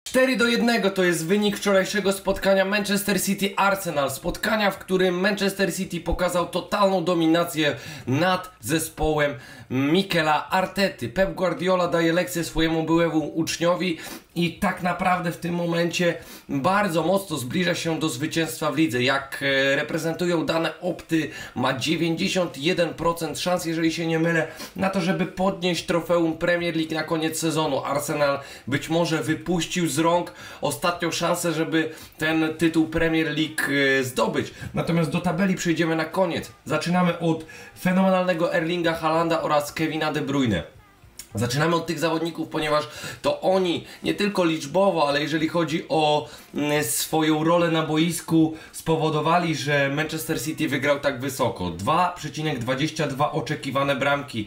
4-1 to jest wynik wczorajszego spotkania Manchester City-Arsenal. Spotkania, w którym Manchester City pokazał totalną dominację nad zespołem Mikela Artety. Pep Guardiola daje lekcję swojemu byłemu uczniowi i tak naprawdę w tym momencie bardzo mocno zbliża się do zwycięstwa w lidze. Jak reprezentują dane Opty, ma 91% szans, jeżeli się nie mylę, na to, żeby podnieść trofeum Premier League na koniec sezonu. Arsenal być może wypuścił z rąk ostatnią szansę, żeby ten tytuł Premier League zdobyć. Natomiast do tabeli przejdziemy na koniec. Zaczynamy od fenomenalnego Erlinga Haalanda oraz Kevina De Bruyne. Zaczynamy od tych zawodników, ponieważ to oni nie tylko liczbowo, ale jeżeli chodzi o swoją rolę na boisku, spowodowali, że Manchester City wygrał tak wysoko. 2,22 oczekiwane bramki.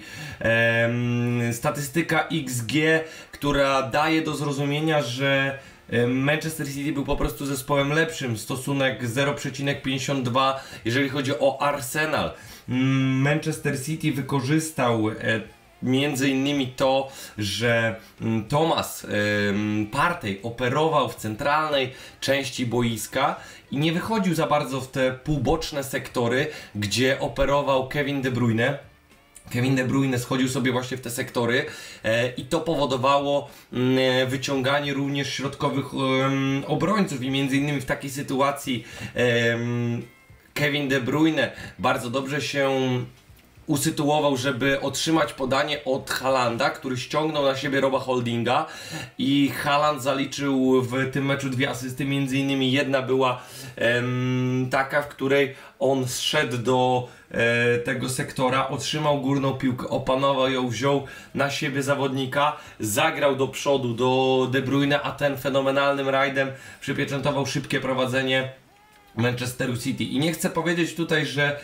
Statystyka XG, która daje do zrozumienia, że Manchester City był po prostu zespołem lepszym. Stosunek 0,52 jeżeli chodzi o Arsenal. Manchester City wykorzystał między innymi to, że Thomas Partey operował w centralnej części boiska i nie wychodził za bardzo w te półboczne sektory, gdzie operował Kevin De Bruyne. Kevin De Bruyne schodził sobie właśnie w te sektory i to powodowało wyciąganie również środkowych obrońców i między innymi w takiej sytuacji Kevin De Bruyne bardzo dobrze się usytuował, żeby otrzymać podanie od Haalanda, który ściągnął na siebie Roba Holdinga i Haaland zaliczył w tym meczu 2 asysty, między innymi jedna była taka, w której on zszedł do tego sektora, otrzymał górną piłkę, opanował ją, wziął na siebie zawodnika, zagrał do przodu do De Bruyne, a ten fenomenalnym rajdem przypieczętował szybkie prowadzenie Manchesteru City. I nie chcę powiedzieć tutaj, że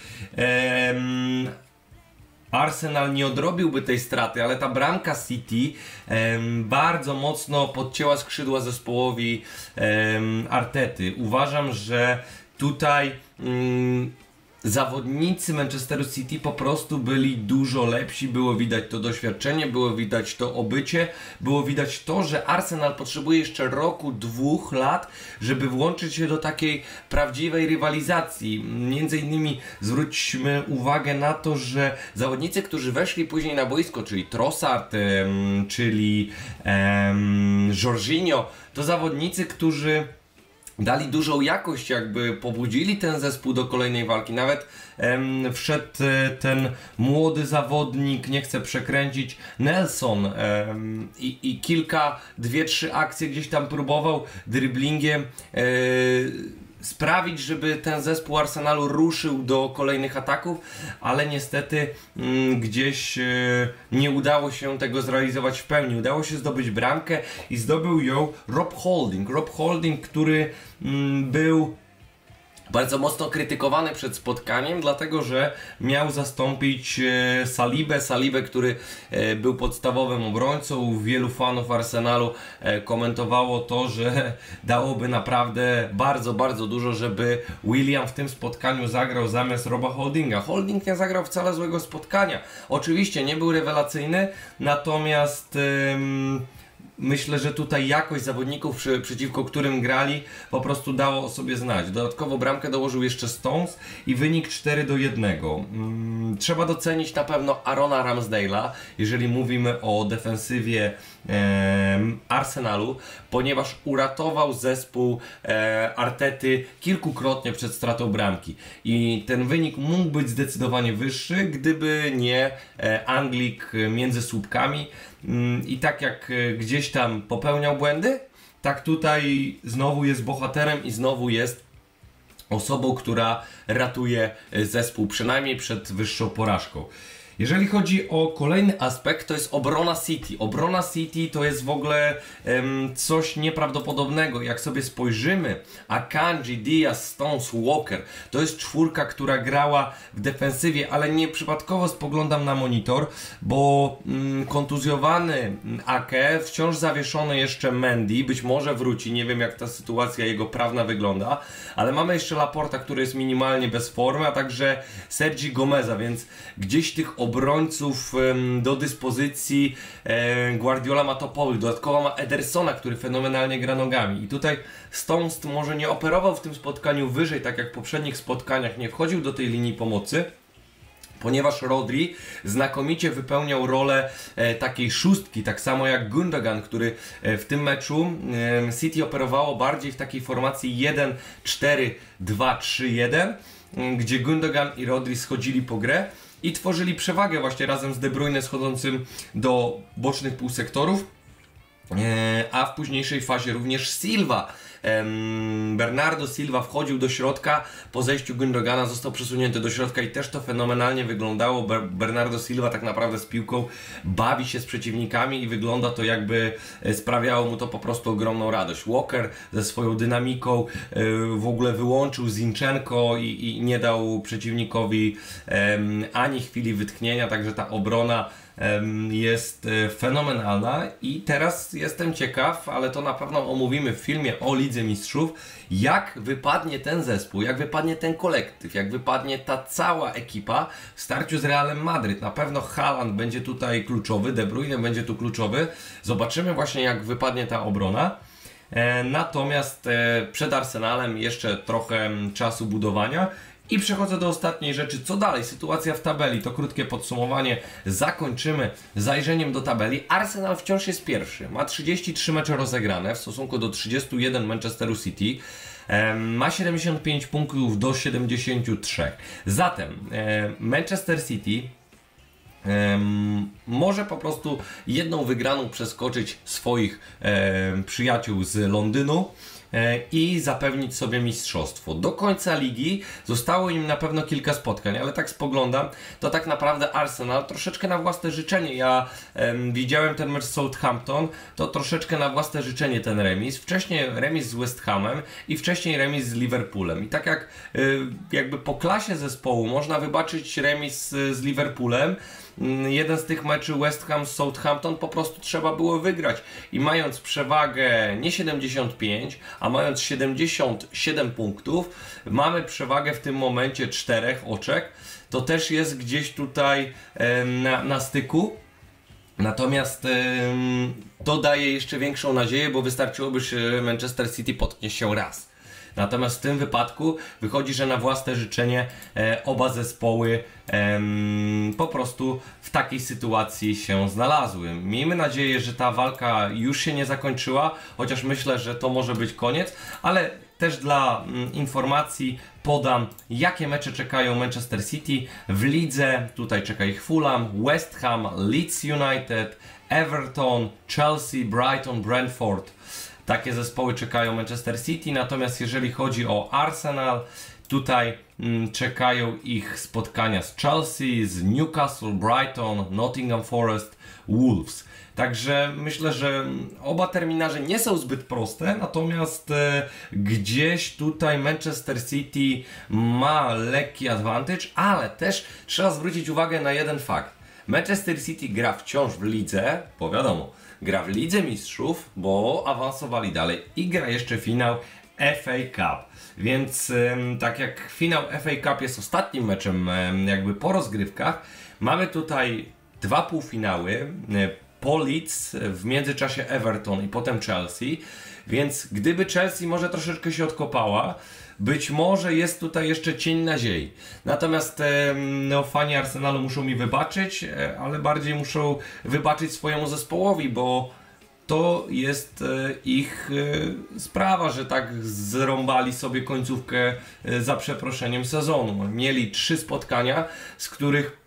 Arsenal nie odrobiłby tej straty, ale ta bramka City bardzo mocno podcięła skrzydła zespołowi Artety. Uważam, że tutaj zawodnicy Manchesteru City po prostu byli dużo lepsi, było widać to doświadczenie, było widać to obycie, było widać to, że Arsenal potrzebuje jeszcze roku, 2 lat, żeby włączyć się do takiej prawdziwej rywalizacji. Między innymi zwróćmy uwagę na to, że zawodnicy, którzy weszli później na boisko, czyli Trossard, czyli Jorginho, to zawodnicy, którzy dali dużą jakość, jakby pobudzili ten zespół do kolejnej walki. Nawet wszedł ten młody zawodnik, nie chcę przekręcić, Nelson i kilka, 2-3 akcje gdzieś tam próbował driblingiem sprawić, żeby ten zespół Arsenalu ruszył do kolejnych ataków, ale niestety gdzieś nie udało się tego zrealizować w pełni. Udało się zdobyć bramkę i zdobył ją Rob Holding. Rob Holding, który był bardzo mocno krytykowany przed spotkaniem, dlatego że miał zastąpić Salibę, który był podstawowym obrońcą. Wielu fanów Arsenalu komentowało to, że dałoby naprawdę bardzo, bardzo dużo, żeby Willian w tym spotkaniu zagrał zamiast Roba Holdinga. Holding nie zagrał wcale złego spotkania. Oczywiście nie był rewelacyjny, natomiast myślę, że tutaj jakość zawodników, przeciwko którym grali, po prostu dało o sobie znać. Dodatkowo bramkę dołożył jeszcze Stones i wynik 4-1. Trzeba docenić na pewno Aarona Ramsdale'a, jeżeli mówimy o defensywie Arsenalu, ponieważ uratował zespół Artety kilkukrotnie przed stratą bramki. I ten wynik mógł być zdecydowanie wyższy, gdyby nie Anglik między słupkami. I tak jak gdzieś tam popełniał błędy, tak tutaj znowu jest bohaterem i znowu jest osobą, która ratuje zespół przynajmniej przed wyższą porażką. Jeżeli chodzi o kolejny aspekt, to jest obrona City. Obrona City to jest w ogóle coś nieprawdopodobnego. Jak sobie spojrzymy, Akanji, Diaz, Stones, Walker, to jest czwórka, która grała w defensywie, ale nie przypadkowo spoglądam na monitor, bo kontuzjowany Ake, wciąż zawieszony jeszcze Mendy, być może wróci, nie wiem jak ta sytuacja jego prawna wygląda, ale mamy jeszcze Laporta, który jest minimalnie bez formy, a także Sergi Gomeza, więc gdzieś tych obrońców do dyspozycji. Guardiola ma topowych, dodatkowo ma Edersona, który fenomenalnie gra nogami. I tutaj Stones może nie operował w tym spotkaniu wyżej, tak jak w poprzednich spotkaniach, nie wchodził do tej linii pomocy, ponieważ Rodri znakomicie wypełniał rolę takiej szóstki, tak samo jak Gundogan, który w tym meczu City operowało bardziej w takiej formacji 1-4-2-3-1, gdzie Gundogan i Rodri schodzili po grę i tworzyli przewagę właśnie razem z De Bruyne schodzącym do bocznych półsektorów, a w późniejszej fazie również Silva. Bernardo Silva wchodził do środka, po zejściu Gündogana został przesunięty do środka i też to fenomenalnie wyglądało. Bernardo Silva tak naprawdę z piłką bawi się z przeciwnikami i wygląda to, jakby sprawiało mu to po prostu ogromną radość. Walker ze swoją dynamiką w ogóle wyłączył Zinchenko i nie dał przeciwnikowi ani chwili wytchnienia, także ta obrona jest fenomenalna i teraz jestem ciekaw, ale to na pewno omówimy w filmie o Lidze Mistrzów, jak wypadnie ten zespół, jak wypadnie ten kolektyw, jak wypadnie ta cała ekipa w starciu z Realem Madryt. Na pewno Haaland będzie tutaj kluczowy, De Bruyne będzie tu kluczowy. Zobaczymy właśnie, jak wypadnie ta obrona. Natomiast przed Arsenalem jeszcze trochę czasu budowania. I przechodzę do ostatniej rzeczy. Co dalej? Sytuacja w tabeli. To krótkie podsumowanie. Zakończymy zajrzeniem do tabeli. Arsenal wciąż jest pierwszy. Ma 33 mecze rozegrane w stosunku do 31 Manchesteru City. Ma 75 punktów do 73. Zatem Manchester City może po prostu jedną wygraną przeskoczyć swoich przyjaciół z Londynu i zapewnić sobie mistrzostwo. Do końca ligi zostało im na pewno kilka spotkań, ale tak spoglądam, to tak naprawdę Arsenal troszeczkę na własne życzenie. Ja widziałem ten mecz z Southampton, to troszeczkę na własne życzenie ten remis. Wcześniej remis z West Hamem i wcześniej remis z Liverpoolem. I tak jak jakby po klasie zespołu można wybaczyć remis z Liverpoolem, jeden z tych meczy West Ham z Southampton po prostu trzeba było wygrać i mając przewagę nie 75, a mając 77 punktów, mamy przewagę w tym momencie 4 oczek, to też jest gdzieś tutaj na styku. Natomiast to daje jeszcze większą nadzieję, bo wystarczyłoby, że Manchester City potknie się raz. Natomiast w tym wypadku wychodzi, że na własne życzenie oba zespoły po prostu w takiej sytuacji się znalazły. Miejmy nadzieję, że ta walka już się nie zakończyła, chociaż myślę, że to może być koniec, ale też dla informacji podam, jakie mecze czekają Manchester City w lidze. Tutaj czeka ich Fulham, West Ham, Leeds United, Everton, Chelsea, Brighton, Brentford. Takie zespoły czekają Manchester City, natomiast jeżeli chodzi o Arsenal, tutaj czekają ich spotkania z Chelsea, z Newcastle, Brighton, Nottingham Forest, Wolves. Także myślę, że oba terminarze nie są zbyt proste, natomiast gdzieś tutaj Manchester City ma lekki advantage, ale też trzeba zwrócić uwagę na jeden fakt. Manchester City gra wciąż w lidze, bo wiadomo, gra w Lidze Mistrzów, bo awansowali dalej i gra jeszcze finał FA Cup. Więc tak jak finał FA Cup jest ostatnim meczem jakby po rozgrywkach, mamy tutaj dwa półfinały, po Leeds, w międzyczasie Everton i potem Chelsea, więc gdyby Chelsea może troszeczkę się odkopała, być może jest tutaj jeszcze cień nadziei. Natomiast no, fani Arsenalu muszą mi wybaczyć, ale bardziej muszą wybaczyć swojemu zespołowi, bo to jest ich sprawa, że tak zrąbali sobie końcówkę za przeproszeniem sezonu. Mieli 3 spotkania, z których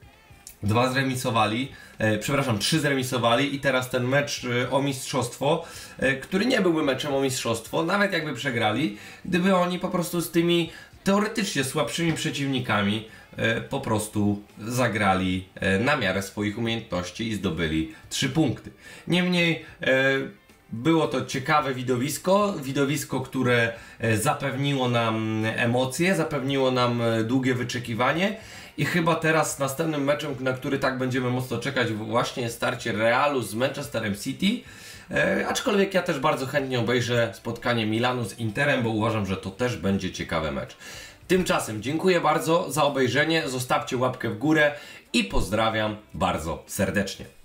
3 zremisowali i teraz ten mecz o mistrzostwo, który nie byłby meczem o mistrzostwo, nawet jakby przegrali, gdyby oni po prostu z tymi teoretycznie słabszymi przeciwnikami po prostu zagrali na miarę swoich umiejętności i zdobyli 3 punkty. Niemniej było to ciekawe widowisko, które zapewniło nam emocje, zapewniło nam długie wyczekiwanie. I chyba teraz następnym meczem, na który tak będziemy mocno czekać, właśnie jest starcie Realu z Manchesterem City. Aczkolwiek ja też bardzo chętnie obejrzę spotkanie Milanu z Interem, bo uważam, że to też będzie ciekawy mecz. Tymczasem dziękuję bardzo za obejrzenie, zostawcie łapkę w górę i pozdrawiam bardzo serdecznie.